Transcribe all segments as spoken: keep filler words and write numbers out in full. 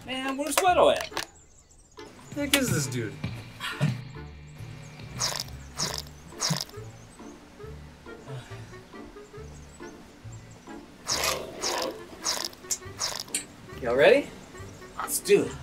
Man, where's Wedo at? What the heck is this dude? Y'all ready? Let's do it.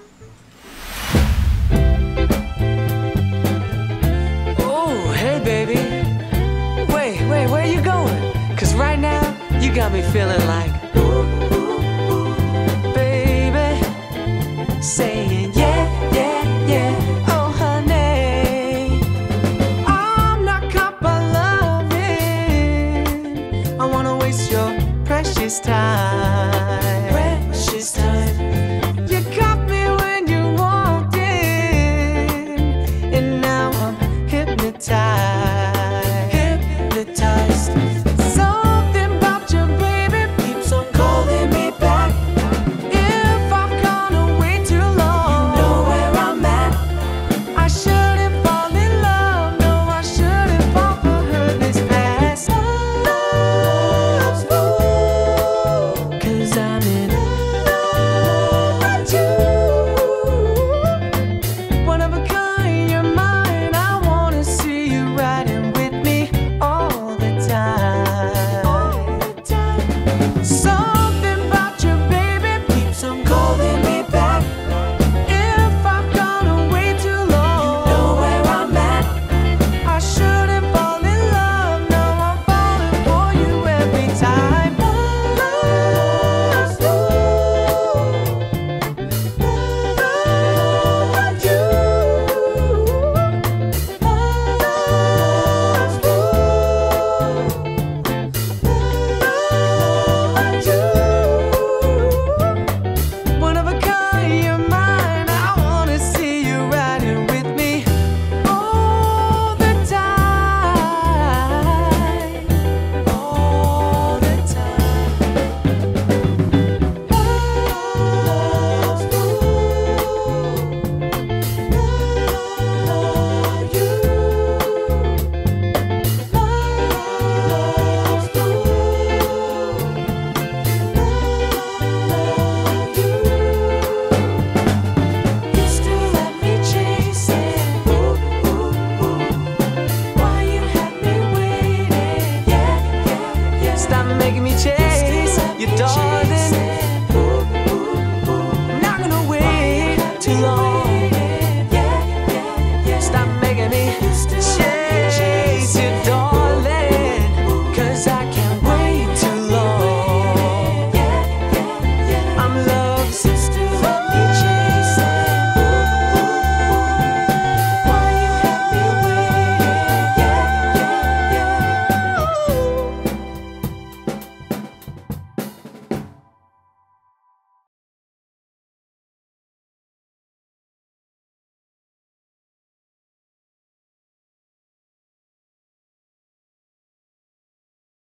Oh, hey, baby. Wait, wait, where you going? Cause right now, you got me feeling like, ooh, ooh, ooh, baby. Saying, yeah, yeah, yeah. Oh, honey. I'm not caught by loving. I wanna waste your precious time.